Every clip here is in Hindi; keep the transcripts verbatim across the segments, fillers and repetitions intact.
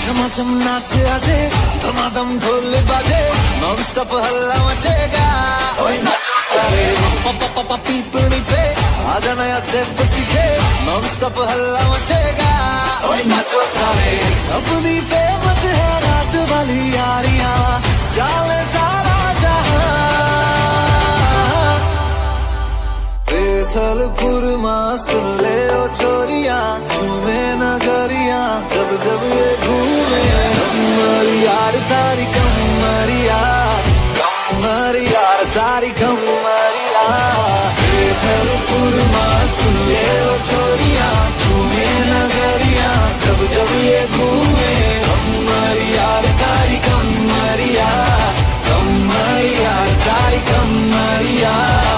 झमाझम नाच आजे, धमाधम ढोल बाजे, नॉन स्टॉप हल्ला मचेगा। ओए नाचो सारे पापा पापा पीपनी पे, आजा नया स्टेप सीखे, नॉन स्टॉप हल्ला मचेगा। ओए नाचो सारे अपनी फेमस है रात वाली यारियां, चाले सारा जहां। बेथलपुर मां सुन ले ओ छोरियां, झूमे नगरिया जब जब ये घूमे। कमर यार तारी कमर यार, कमर यार तारी कमर यार। बेथलपुर मां सुन ले ओ छोरियां, झूमे नगरिया जब जब ये घूमे। कमर यार तारी कमर यार, कमर यार तारी कमर यार।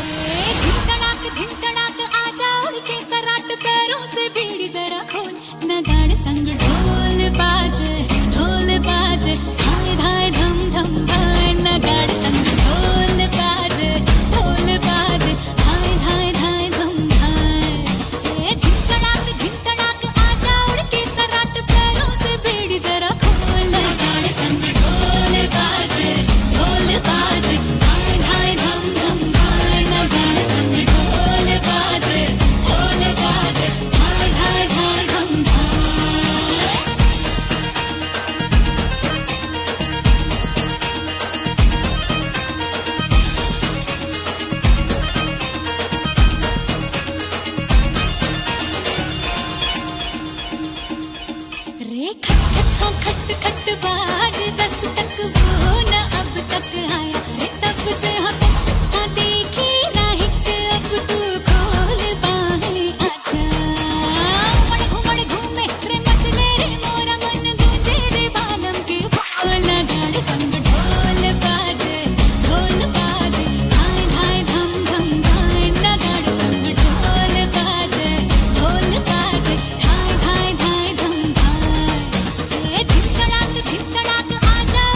नगाड़ संग ढोल बाजे, ढोल बाजे, धाय धाय धम धम धाय। नगाड़ संग ढोल बाजे, ढोल बाजे, धाय धाय धाय धम धाय। धिन तड़ाक धिन तड़ाक आजा उड़ के सराट, पैरों से बेड़ी जरा खोल। नगाड़ संग ढोल बाजे, ढोल बाजे, धाय धाय धम धम धाय। नगाड़ संग ढोल बाजे, ढोल बाजे, धाय धाय धाय धम धाय। रे खट खट खट खट बाज दस तक वो न अब तक आया। रे तब से हम सुता देखी राहिक, अब तू खोल बाहें आजा। उमड़ घुमड़ घूमे रे मचले रे मोरा मन, गूंजे रे बालम के बोल। नगाड़ संग ढोल बाजे, ढोल बाजे, धाय धाय धम धम धाय। नगाड़ संग ढोल बाजे, ढोल बाजे, धाय धाय धाय धम धाय। धिन तड़ाक धिन तड़ाक आजा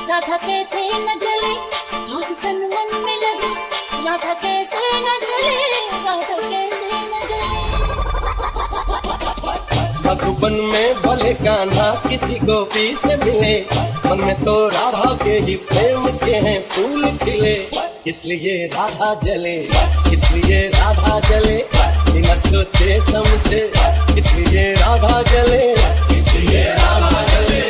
राधा कैसे न जले, आग तन मन में लगे, राधा कैसे न जले, राधा कैसे न जले। मधुबन में भले कान्हा किसी गोपी से मिले, मन में तो राधा के ही प्रेम के हैं फूल खिले। इसलिए राधा जले, इसलिए राधा जले, बिना सोचे समझे, इसलिए राधा जले, इसलिए राधा जले।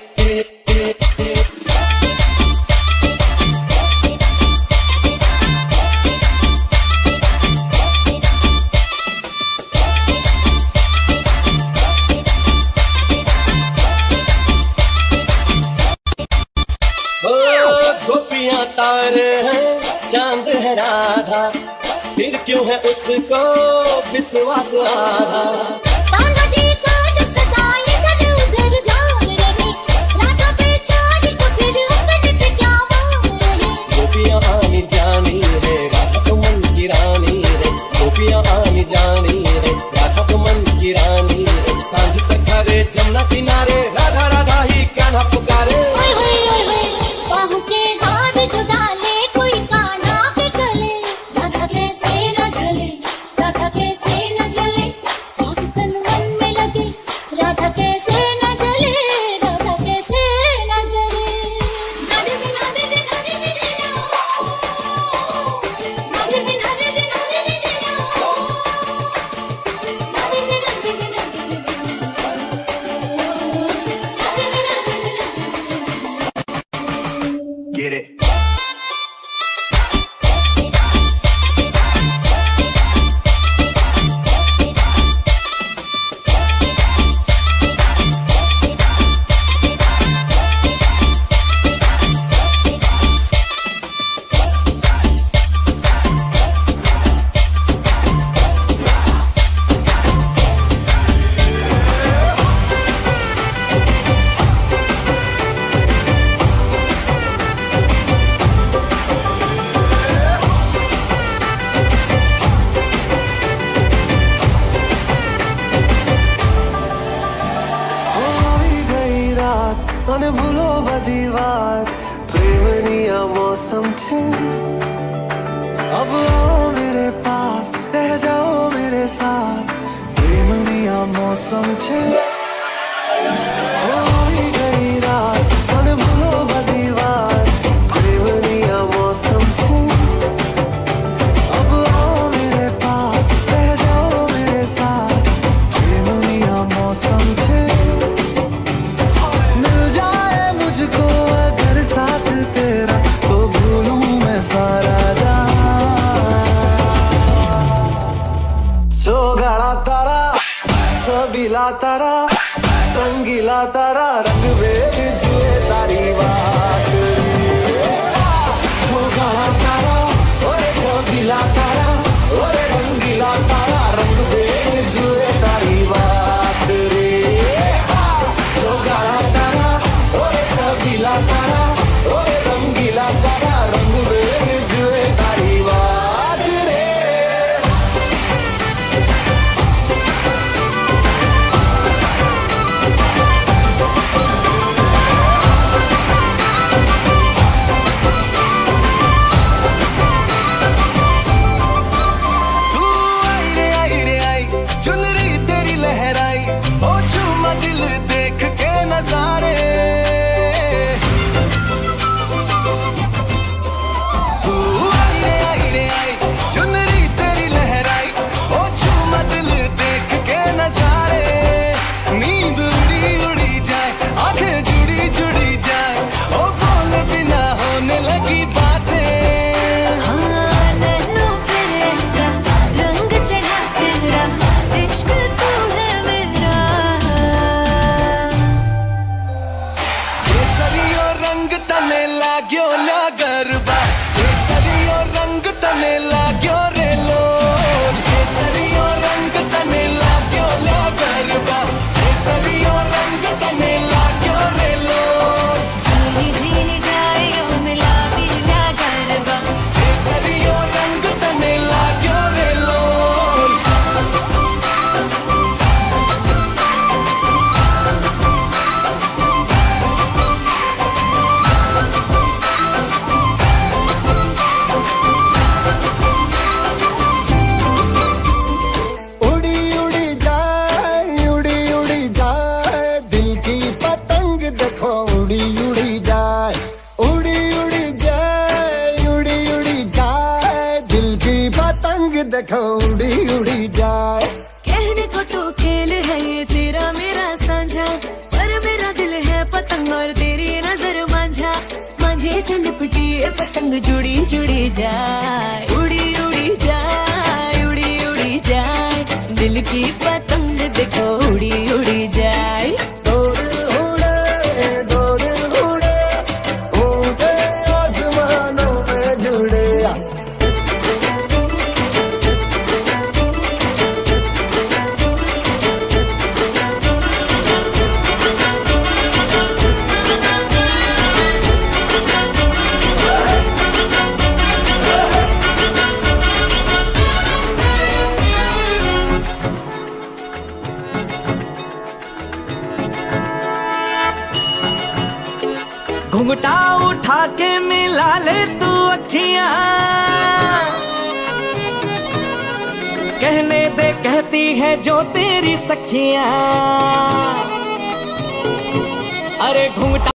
गोपियां तारे हैं, चांद है राधा, फिर क्यों है उसको विश्वास आधा। कान्हा जी का जो सदा इधर उधर ध्यान रहे, राधा बेचारी को फिर अपने पे क्या मान रहे। गोपियां आनी जानी है, राधा तो मन की रानी है। गोपियां आनी जानी है, राधा तो मन की रानी है। सांझ सखारे जमुना किनारे, राधा राधा ही कान्हा पुकारे। बाहों के हाथ जो डाले कोई कान्हा के गले, राधा कैसे न जले, राधा कैसे न जले, आग तन मन में लगे, राधा कैसे न जले, राधा कैसे न जले। नादे दिन नादे दिन नादे दिन नादे दिन नादे दिन नादे दिन नादे दिन नादे दिन नादे दिन। Get it. મને ભૂલો બધી વાત, પ્રેમની આ મૌસમ છે। अब आओ मेरे पास, रह जाओ मेरे साथ, प्रेमनी आ मौसम छे। होई गई रात, મને ભૂલો બધી વાત, પ્રેમની आ मौसम छे। अब आओ मेरे पास, रह जाओ मेरे साथ, प्रेमनी आ मौसम छे। मुझको अगर साथ तेरा, तो भूलूं मैं सारा गाड़ा तारा, छबीला तारा, रंगीला तारा, रंग भेद जुए तारी बात। गाड़ा तारा, ओरे छबीला तारा, ओरे रंगीला तारा, रंग भेद जुए तारी बात रे। गाड़ा तारा, छबीला तारा, ओरे रंगीला तारा, रंग भेद जुए तारी बात रे। तू आई रे आई रे आई, चुनरी तेरी लहराई, ओ झूमा दिल देख के नजारे। देखो उड़ी उड़ी जाए। कहने को तो खेल है ये तेरा मेरा साझा, पर मेरा दिल है पतंग और तेरी नजर मांझा। मांझे से लिपटी ये पतंग जुड़ी जुड़ी जाए, उड़ी उड़ी जाए, उड़ी उड़ी जाए। दिल की पतंग देखो उड़ी उड़ी जाए। दो दिल उड़े, दो दिल उड़े, ऊंचे आसमानों में जुड़े। घुंघटा उठा के मिला ले तू अखियां, कहने दे कहती है जो तेरी सखियां। अरे घुंघटा